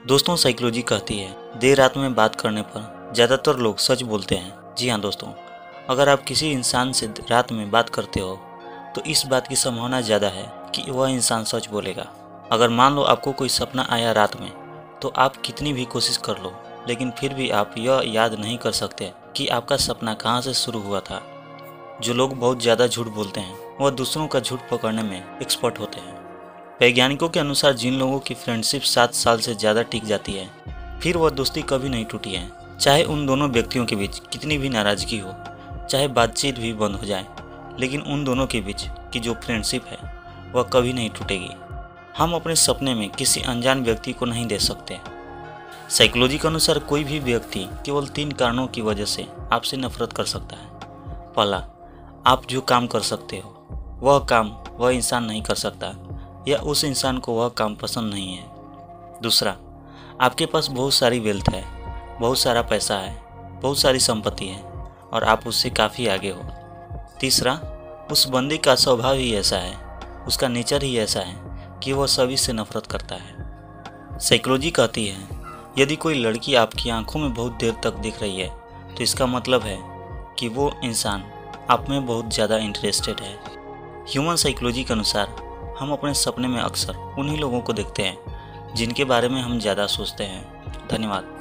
दोस्तों, साइकोलॉजी कहती है देर रात में बात करने पर ज़्यादातर लोग सच बोलते हैं। जी हाँ दोस्तों, अगर आप किसी इंसान से रात में बात करते हो तो इस बात की संभावना ज़्यादा है कि वह इंसान सच बोलेगा। अगर मान लो आपको कोई सपना आया रात में, तो आप कितनी भी कोशिश कर लो लेकिन फिर भी आप यह याद नहीं कर सकते कि आपका सपना कहाँ से शुरू हुआ था। जो लोग बहुत ज़्यादा झूठ बोलते हैं वह दूसरों का झूठ पकड़ने में एक्सपर्ट होते हैं। वैज्ञानिकों के अनुसार जिन लोगों की फ्रेंडशिप 7 साल से ज़्यादा टिक जाती है, फिर वह दोस्ती कभी नहीं टूटी है। चाहे उन दोनों व्यक्तियों के बीच कितनी भी नाराज़गी हो, चाहे बातचीत भी बंद हो जाए, लेकिन उन दोनों के बीच की जो फ्रेंडशिप है वह कभी नहीं टूटेगी। हम अपने सपने में किसी अनजान व्यक्ति को नहीं दे सकते। साइकोलॉजी के अनुसार कोई भी व्यक्ति केवल 3 कारणों की वजह से आपसे नफरत कर सकता है। पहला, आप जो काम कर सकते हो वह काम वह इंसान नहीं कर सकता, या उस इंसान को वह काम पसंद नहीं है। दूसरा, आपके पास बहुत सारी वेल्थ है, बहुत सारा पैसा है, बहुत सारी संपत्ति है और आप उससे काफ़ी आगे हो। तीसरा, उस बंदे का स्वभाव ही ऐसा है, उसका नेचर ही ऐसा है कि वह सभी से नफरत करता है। साइकोलॉजी कहती है यदि कोई लड़की आपकी आंखों में बहुत देर तक दिख रही है तो इसका मतलब है कि वो इंसान आप में बहुत ज़्यादा इंटरेस्टेड है। ह्यूमन साइकोलॉजी के अनुसार हम अपने सपने में अक्सर उन्हीं लोगों को देखते हैं जिनके बारे में हम ज़्यादा सोचते हैं। धन्यवाद।